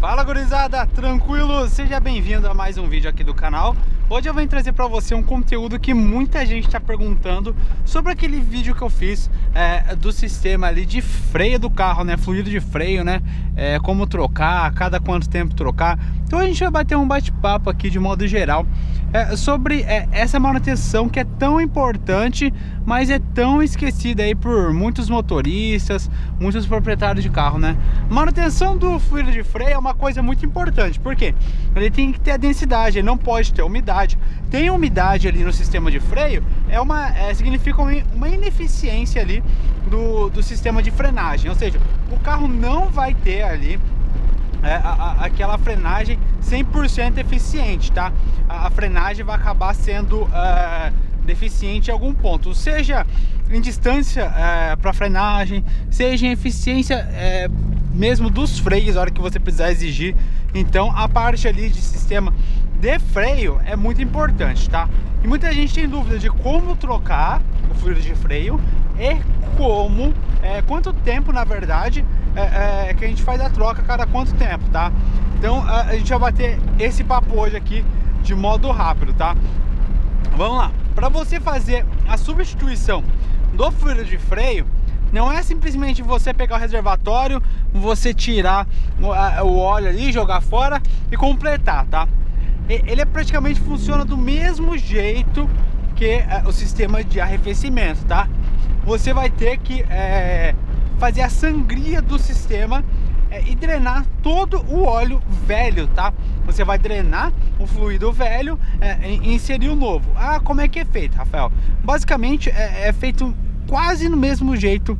Fala, gurizada, tranquilo? Seja bem-vindo a mais um vídeo aqui do canal. Hoje eu venho trazer para você um conteúdo que muita gente está perguntando sobre aquele vídeo que eu fiz do sistema ali de freio do carro, né? Fluido de freio, né? Como trocar, cada quanto tempo trocar. Então a gente vai bater um bate-papo aqui de modo geral sobre essa manutenção que é tão importante, mas é tão esquecida aí por muitos motoristas, muitos proprietários de carro, né? Manutenção do fluido de freio é uma coisa muito importante, porque ele tem que ter a densidade, ele não pode ter umidade. Tem umidade ali no sistema de freio, significa uma ineficiência ali do sistema de frenagem, ou seja, o carro não vai ter ali aquela frenagem 100% eficiente, tá? A frenagem vai acabar sendo deficiente em algum ponto, seja em distância para frenagem, seja em eficiência mesmo dos freios, a hora que você precisar exigir. Então a parte ali de sistema de freio é muito importante, tá? E muita gente tem dúvida de como trocar o fluido de freio e quanto tempo, na verdade, que a gente faz a troca, cada quanto tempo, tá? Então a gente vai bater esse papo hoje aqui de modo rápido, tá? Vamos lá. Para você fazer a substituição do fluido de freio, não é simplesmente você pegar o reservatório, você tirar o óleo ali, jogar fora e completar, tá? Ele praticamente funciona do mesmo jeito que o sistema de arrefecimento, tá? Você vai ter que fazer a sangria do sistema e drenar todo o óleo velho, tá? Você vai drenar o fluido velho e inserir o novo. Ah, como é que é feito, Rafael? Basicamente é feito quase no mesmo jeito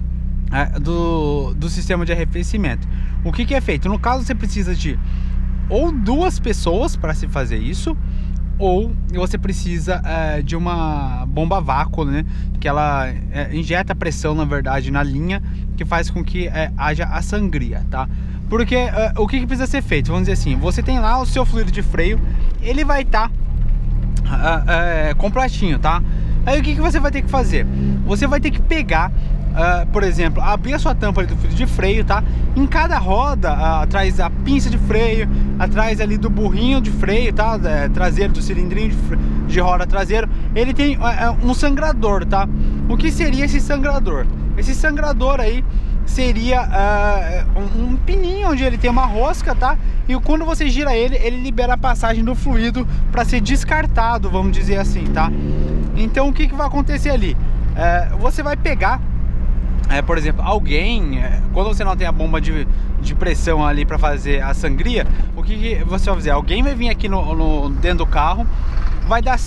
do sistema de arrefecimento. O que é feito? No caso, você precisa de ou duas pessoas para se fazer isso, ou você precisa de uma bomba a vácuo, né? Que ela injeta pressão, na verdade, na linha, que faz com que haja a sangria, tá? Porque o que precisa ser feito? Vamos dizer assim, você tem lá o seu fluido de freio, ele vai estar completinho, tá? Aí o que você vai ter que fazer? Você vai ter que pegar, por exemplo, abrir a sua tampa ali do fluido de freio, tá? Em cada roda, atrás da pinça de freio, atrás ali do burrinho de freio, tá? Traseiro, do cilindrinho de roda traseiro, ele tem um sangrador, tá? O que seria esse sangrador? Esse sangrador aí seria um pininho onde ele tem uma rosca, tá? E quando você gira ele libera a passagem do fluido para ser descartado, vamos dizer assim, tá? Então o que vai acontecer ali? Você vai pegar, por exemplo, alguém, quando você não tem a bomba de pressão ali para fazer a sangria, o que você vai fazer? Alguém vai vir aqui dentro do carro, vai dar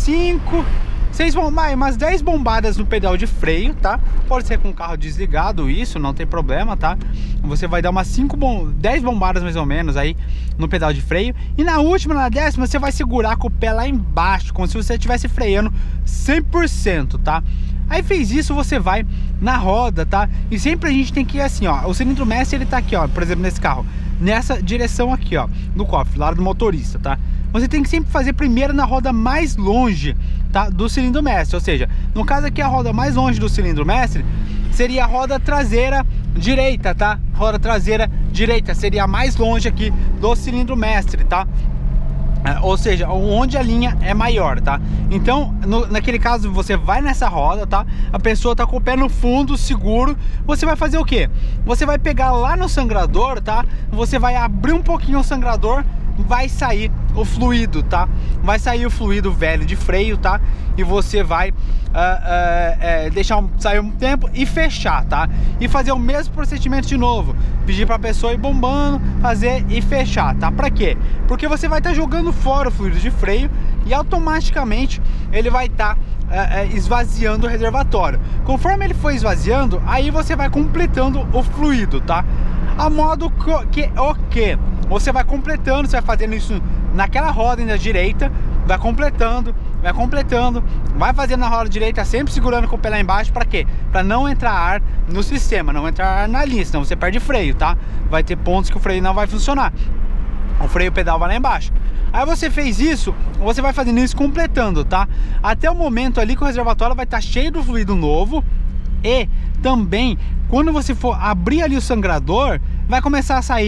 10 bombadas no pedal de freio, tá? Pode ser com o carro desligado, isso não tem problema, tá? Você vai dar umas 10 bombadas mais ou menos aí no pedal de freio, e na última, na décima, você vai segurar com o pé lá embaixo, como se você estivesse freando 100%, tá? Aí fez isso, você vai na roda, tá? E sempre a gente tem que ir assim, ó, o cilindro mestre, ele tá aqui, ó, por exemplo, nesse carro, nessa direção aqui, ó, do cofre, lado do motorista, tá? Você tem que sempre fazer primeiro na roda mais longe, tá, do cilindro mestre. Ou seja, no caso aqui, a roda mais longe do cilindro mestre seria a roda traseira direita, tá? Roda traseira direita seria a mais longe aqui do cilindro mestre, tá? Ou seja, onde a linha é maior, tá? Então, naquele caso, você vai nessa roda, tá? A pessoa tá com o pé no fundo, seguro. Você vai fazer o quê? Você vai pegar lá no sangrador, tá? Você vai abrir um pouquinho o sangrador, vai sair o fluido, tá? Vai sair o fluido velho de freio, tá? E você vai deixar sair um tempo e fechar, tá? E fazer o mesmo procedimento de novo. Pedir pra pessoa ir bombando, fazer e fechar, tá? Pra quê? Porque você vai estar jogando fora o fluido de freio e automaticamente ele vai estar esvaziando o reservatório. Conforme ele for esvaziando, aí você vai completando o fluido, tá? A modo que você vai completando, você vai fazendo isso naquela roda da direita, vai completando, vai fazendo na roda direita, sempre segurando com o pé lá embaixo. Para quê? Para não entrar ar no sistema, não entrar ar na linha, senão você perde freio, tá? Vai ter pontos que o freio não vai funcionar, o freio pedal vai lá embaixo. Aí você fez isso, você vai fazendo isso completando, tá? Até o momento ali que o reservatório vai estar cheio do fluido novo. E também, quando você for abrir ali o sangrador, vai começar a sair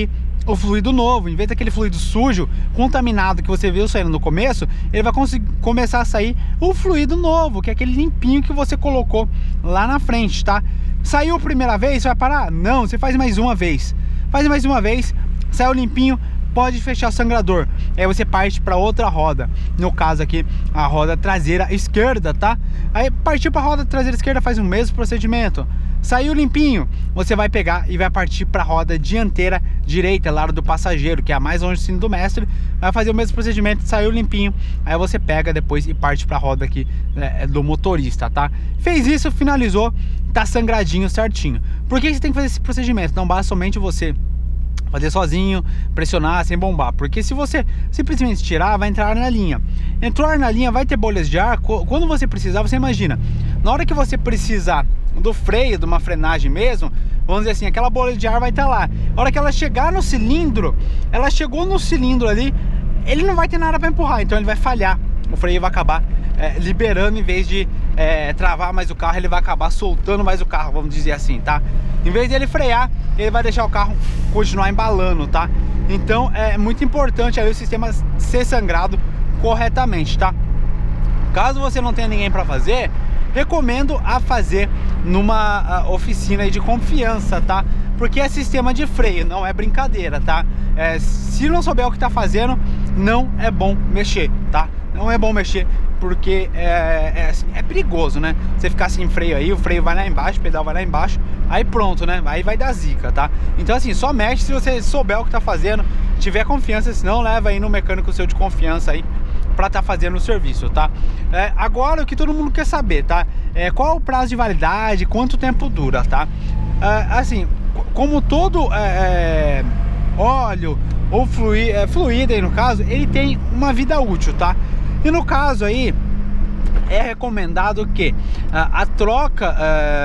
o fluido novo. Em vez daquele fluido sujo, contaminado que você viu saindo no começo, ele vai começar a sair o fluido novo, que é aquele limpinho que você colocou lá na frente, tá? Saiu a primeira vez, você vai parar? Não, você faz mais uma vez. Faz mais uma vez, saiu limpinho, pode fechar o sangrador. Aí você parte para outra roda, no caso aqui a roda traseira esquerda, tá? Aí partiu para a roda traseira esquerda, faz o mesmo procedimento. Saiu limpinho, você vai pegar e vai partir para a roda dianteira direita, lado do passageiro, que é a mais longe do cinto do mestre. Vai fazer o mesmo procedimento, saiu limpinho, aí você pega depois e parte para a roda aqui do motorista, tá? Fez isso, finalizou, tá sangradinho certinho. Por que você tem que fazer esse procedimento? Não basta somente você fazer sozinho, pressionar sem bombar, porque se você simplesmente tirar, vai entrar na linha. Entrou na linha, vai ter bolhas de ar. Quando você precisar, você imagina, na hora que você precisar do freio, de uma frenagem mesmo, vamos dizer assim, aquela bolha de ar vai estar lá. A hora que ela chegar no cilindro, ela chegou no cilindro ali, ele não vai ter nada para empurrar, então ele vai falhar. O freio vai acabar liberando, em vez de travar mais o carro, ele vai acabar soltando mais o carro, vamos dizer assim, tá? Em vez de ele frear, ele vai deixar o carro continuar embalando, tá? Então é muito importante aí o sistema ser sangrado corretamente, tá? Caso você não tenha ninguém para fazer, recomendo a fazer numa oficina aí de confiança, tá? Porque é sistema de freio, não é brincadeira, tá? Se não souber o que tá fazendo, não é bom mexer, tá? Não é bom mexer, porque é perigoso, né? Você ficar sem freio aí, o freio vai lá embaixo, o pedal vai lá embaixo, aí pronto, né? Aí vai dar zica, tá? Então assim, só mexe se você souber o que tá fazendo, tiver confiança, senão leva aí no mecânico seu de confiança aí para estar fazendo o serviço, tá? Agora o que todo mundo quer saber, tá? Qual é o prazo de validade, quanto tempo dura, tá? Assim, como todo óleo ou fluido aí no caso, ele tem uma vida útil, tá? E no caso aí é recomendado que a troca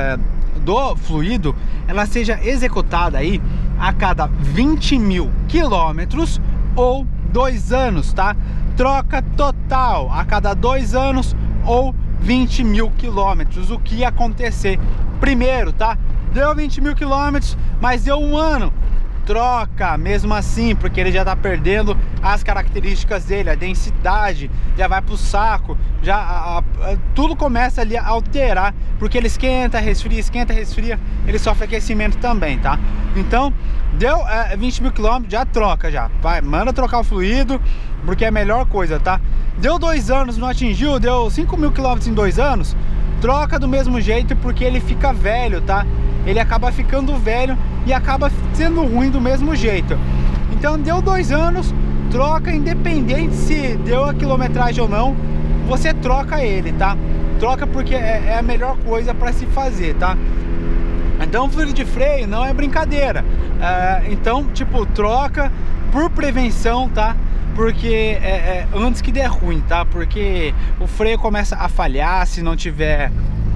do fluido ela seja executada aí a cada 20 mil quilômetros ou 2 anos, tá? Troca total a cada 2 anos ou 20 mil quilômetros. O que acontecer primeiro, tá? Deu 20 mil quilômetros, mas deu 1 ano, troca mesmo assim, porque ele já tá perdendo as características dele, a densidade já vai pro saco, já tudo começa ali a alterar, porque ele esquenta, resfria, ele sofre aquecimento também, tá? Então deu 20 mil quilômetros, já troca, já vai, manda trocar o fluido, porque é a melhor coisa, tá? Deu 2 anos, não atingiu, deu 5 mil quilômetros em 2 anos, troca do mesmo jeito, porque ele fica velho, tá? Ele acaba ficando velho e acaba sendo ruim do mesmo jeito. Então deu 2 anos, troca, independente se deu a quilometragem ou não, você troca ele, tá? Troca porque é a melhor coisa para se fazer, tá? Então fluido de freio não é brincadeira. Então, tipo, troca por prevenção, tá? Porque antes que der ruim, tá? Porque o freio começa a falhar se não tiver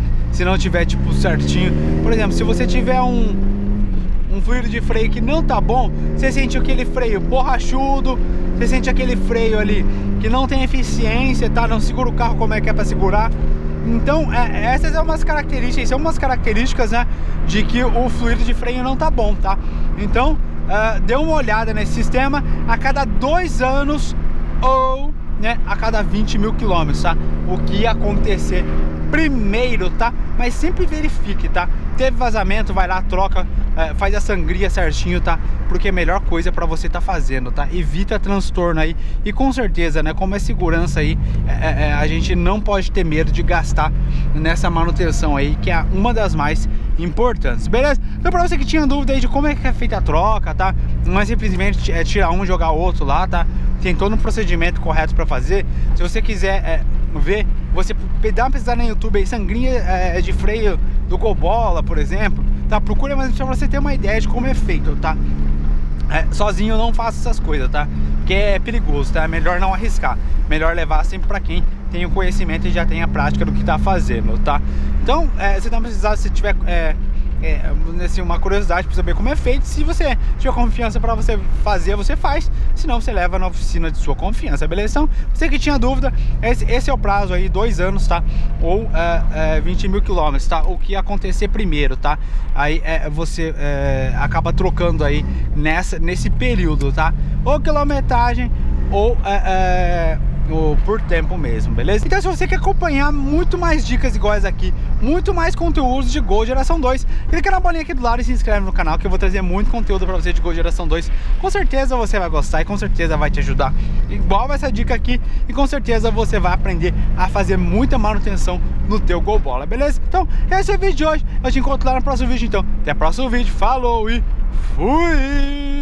tipo certinho. Por exemplo, se você tiver um fluido de freio que não tá bom, você sente aquele freio borrachudo, você sente aquele freio ali que não tem eficiência, tá? Não segura o carro como é que é para segurar. Então essas são umas características, né, de que o fluido de freio não tá bom, tá? Então dê uma olhada nesse sistema a cada 2 anos ou, né, a cada 20 mil quilômetros, tá? O que acontecer primeiro, tá? Mas sempre verifique, tá? Teve vazamento, vai lá, troca, faz a sangria certinho, tá? Porque é a melhor coisa para você tá fazendo, tá? Evita transtorno aí. E com certeza, né, como é segurança aí, a gente não pode ter medo de gastar nessa manutenção aí, que é uma das mais importantes, beleza? Então pra você que tinha dúvida aí de como é que é feita a troca, tá? Não é simplesmente tirar um e jogar outro lá, tá? Tem todo um procedimento correto para fazer. Se você quiser ver, você dá uma pesquisada no YouTube aí, sangria de freio do Cobola, por exemplo, tá? Procura mais pra você ter uma ideia de como é feito, tá? Sozinho não faça essas coisas, tá? Porque é perigoso, tá? É melhor não arriscar. Melhor levar sempre pra quem tem o conhecimento e já tem a prática do que tá fazendo, tá? Então, você não precisa, se tiver assim, uma curiosidade para saber como é feito. Se você tiver confiança para você fazer, você faz. Se não, você leva na oficina de sua confiança, beleza? Então, você que tinha dúvida, esse é o prazo aí, 2 anos, tá? Ou 20 mil quilômetros, tá? O que acontecer primeiro, tá? Aí você acaba trocando aí nesse período, tá? Ou quilometragem ou por tempo mesmo, beleza? Então, se você quer acompanhar muito mais dicas iguais aqui, muito mais conteúdos de Gol Geração 2, clica na bolinha aqui do lado e se inscreve no canal, que eu vou trazer muito conteúdo pra você de Gol Geração 2. Com certeza você vai gostar e com certeza vai te ajudar, igual essa dica aqui, e com certeza você vai aprender a fazer muita manutenção no teu Gol Bola, beleza? Então, esse é o vídeo de hoje, eu te encontro lá no próximo vídeo, então. Até o próximo vídeo, falou e fui!